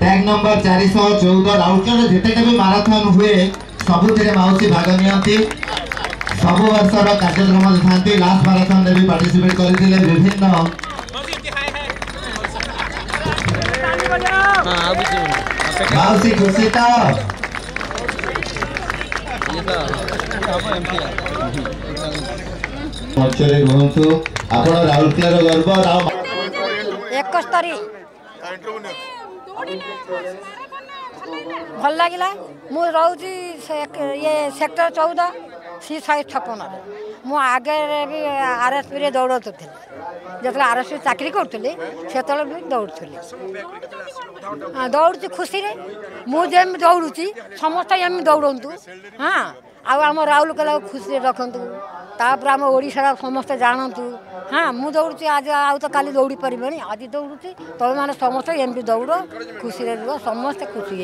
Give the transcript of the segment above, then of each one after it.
tag number 414 Rourkela जेतेटा भी marathon हुए सबुथिरे माउसी भाग नियंती सब वर्षर कार्यक्रम थांती लास्ट माराथन रे भी पार्टिसिपेट करथिले विभिन्न माउसी खुशी तो मंचरे रहंतु आपण राउरकेला गर्व राव 71 भल लगे मुझे रोची ये सेक्टर 14 C56 मु आगे भी RSP रे दौड़ती जो RSP चाकरी करी से भी दौड़ी दौड़ी खुशी रे मुझे दौड़ी समस्त एम दौड़ू हाँ आम राउरकेला खुशी रखु तापर आम ओडिशा समस्त जानतु हाँ मु दौड़ी आज आउ तो काली दौड़ी पारे आज दौड़ी तुम मैंने समस्त एमती दौड़ खुशी रुह समस्त खुशी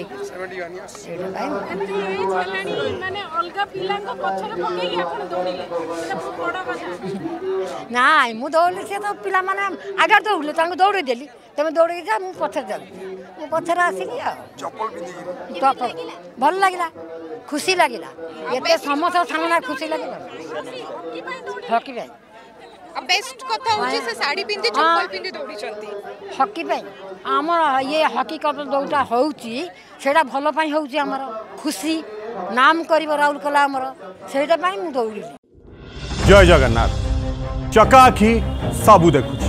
ना मु दौड़ी से तो पिला माने आगे दौड़े दौड़ी देली तुम दौड़ी जा मुझे पछे जा पछे आसिकी भल लगे खुशी लगे ये समस्त सामना खुशी लगे हॉकी भाई बेस्ट कथा होची से साड़ी पिंदी चप्पल पिंदी दौड़ी चंती हॉकी भाई आम ये हॉकी कप जोटा होउची सेटा भलो पाई होउची हमर खुशी नाम करिवो राउरकेला हमर सेटा पाई मु दौड़ी जय जगन्नाथ चका आखि सबु देखुची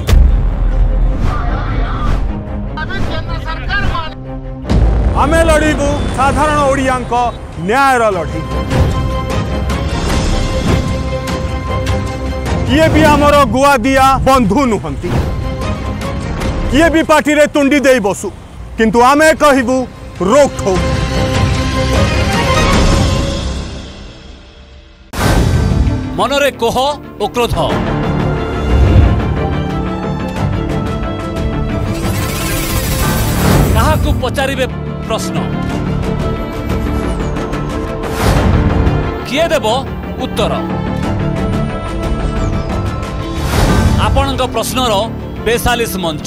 आमे लड़ीबू साधारण ओडियांक न्यायर लड़ी किए भी आमर गुआ दिया बंधु नुहंती किए भी पार्टी रे तुंडी दे बसु किंतु आमे कहबू रोक ठोक मनरे कोह ओ क्रोध काहाकू पचारिबे प्रश्न किए देबो उत्तर आपणक प्रश्नर 42 मंच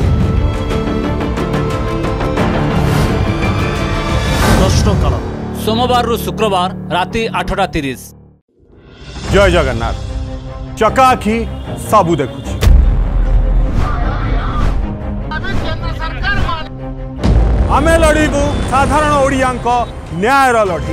प्रश्नकाल सोमवार रु शुक्रवार राति 8:30 जय जगन्नाथ चका आखि सबु देखुची आमे लड़ीबू साधारण ओडियांक न्यायर लड़ी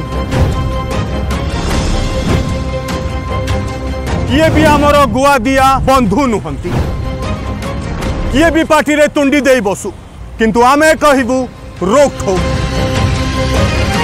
किए भी आमर गुआ दिया बंधु नुहंती किए भी पार्टी रे तुंडी दे बसु किंतु आमे कहबू रोक ठोक